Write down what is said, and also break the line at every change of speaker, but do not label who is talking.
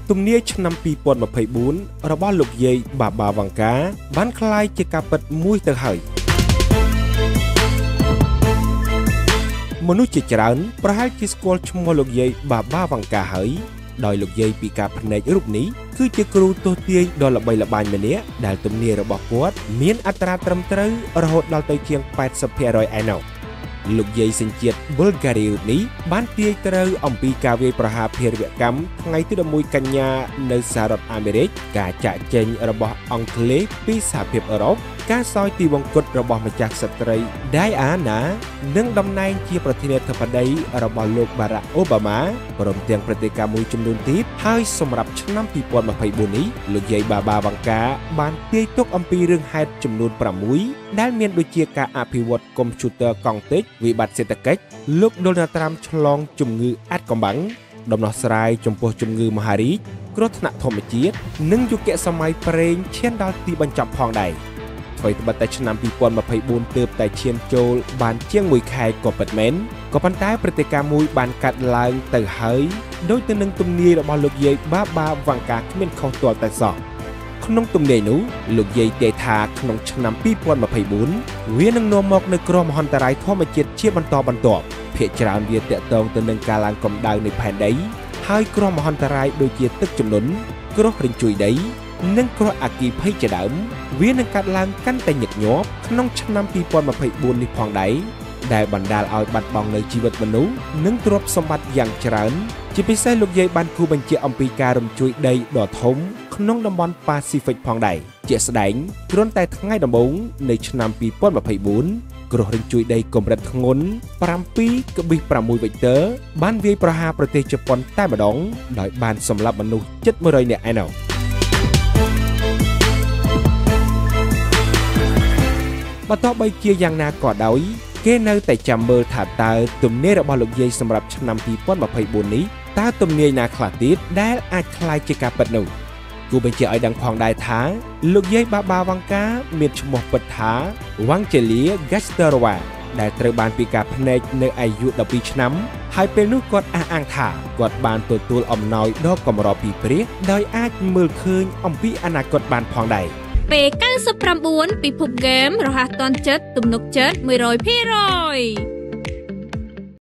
ទំនាយឆ្នាំ2024របស់លោកយាយបាបាវង្កាបានคล้ายជាការពិតមួយទៅហើយមនុស្សជាច្រើនប្រហែលជាស្គាល់ឈ្មោះលោកយាយបាបាវង្កាហើយដោយលោកយាយពីការភ្នែករូបនេះគឺជាគ្រូទស្សន៍ទាយដ៏ល្បីល្បាញម្នាក់ដែលទំនាយរបស់គាត់មានអត្រាត្រឹមត្រូវរហូតដល់ទៅជាង 80% ឯណោះលោកយាយសញ្ជាតិប៊ុលហ្គារីរូបនេះបានទាយត្រូវអំពីការវាយប្រហារភារវកម្មថ្ងៃទី11កញ្ញានៅសហរដ្ឋអាមេរិកការចាក់ចេញរបស់អង់គ្លេសពីសហភាពអឺរ៉ុបការសោយទីវង្គតរបស់ម្ចាស់ក្សត្រី Diana និងតំណែងជាប្រធានាធិបតីរបស់លោក Barack Obama ព្រមទាំងព្រឹត្តិការណ៍មួយចំនួនទៀតហើយសម្រាប់ឆ្នាំ2024នេះលោកយាយបាបាវង្កាបានទាយទុកអំពីរឿងហេតុចំនួន6ដែលមានដូចជាការអភិវឌ្ឍកុំព្យូទ័រកង់តិចវិបត្តិសេដ្ឋកិច្ចលោក Donald Trump ឆ្លងជំងឺអាត់កំបាំងដំណោះស្រាយចំពោះជំងឺមហារីកគ្រោះថ្នាក់ធម្មជាតិនិងយុគសម័យប្រេងឈានដល់ទីបញ្ចប់ផងដែរអ្វីត្បិតតែឆ្នាំ2024ទើបតែឈានចូលបានជាង1ខែក៏ពិតមែនក៏ប៉ុន្តែព្រឹត្តិការណ៍មួយបានកាត់ឡើងទៅហើយដោយទៅនឹងទំនាយរបស់លោកយាយបាបាវង្កាគ្មានខុសទាល់តែសោះក្នុងទំនាយនោះលោកយាយទាយថាក្នុងឆ្នាំ2024វានឹងនាំមកនូវគ្រោះមហន្តរាយធម្មជាតិជាបន្តបន្ទាប់ភាគច្រើនវាទាក់ទងទៅនឹងការឡើងកម្ដៅនៃផែនដីហើយគ្រោះមហន្តរាយដូចជាទឹកជំនន់គ្រោះរញ្ជួយដីនិងគ្រោះអគ្គិភ័យជាដើមវានឹងកាត់ឡើងកាន់តែញឹកញាប់ក្នុងឆ្នាំ2024នេះផងដែរដែលបណ្ដាលឲ្យបាត់បង់នូវជីវិតមនុស្សនិងទ្រព្យសម្បត្តិយ៉ាងច្រើនជាពិសេសលោកយាយបានគូបញ្ជាក់អំពីការរំជួយដីដ៏ធំក្នុងតំបន់ប៉ាស៊ីហ្វិកផងដែរជាក់ស្ដែងគ្រាន់តែថ្ងៃដំបូងនៃឆ្នាំ2024គ្រោះរញ្ជួយដីកម្រិតធ្ងន់ 7.6 វិកទ័របានវាយប្រហារប្រទេសជប៉ុនតែម្ដងដោយបានសម្លាប់មនុស្សជិត100នាក់ឯណោះបើទោះបីជាយ៉ាងណាក៏ដោយគេនៅតែចាំមើលថាតើទំនាយរបស់លោកយាយសម្រាប់ឆ្នាំ2024នេះតើទំនាយណាខ្លះទៀតដែលអាចคล้ายជាការពិតនោះគូបញ្ជាក់ឲ្យដឹងផងដែរថាលោកយាយបាបាវង្កាមានឈ្មោះពិតថា Wangelia Gasterova ដែលត្រូវបានពីការភ្នែកនៅអាយុ12ឆ្នាំហើយពេលនោះគាត់អះអាងថាគាត់បានទទួលអំណោយដ៏កម្រពីព្រះដោយអាចមើលឃើញអំពីអនាគតបានផងដែរ
ពេល99ពិភពហ្គេមរហ័សទាន់ចិត្តទំនុកចិត្ត 100%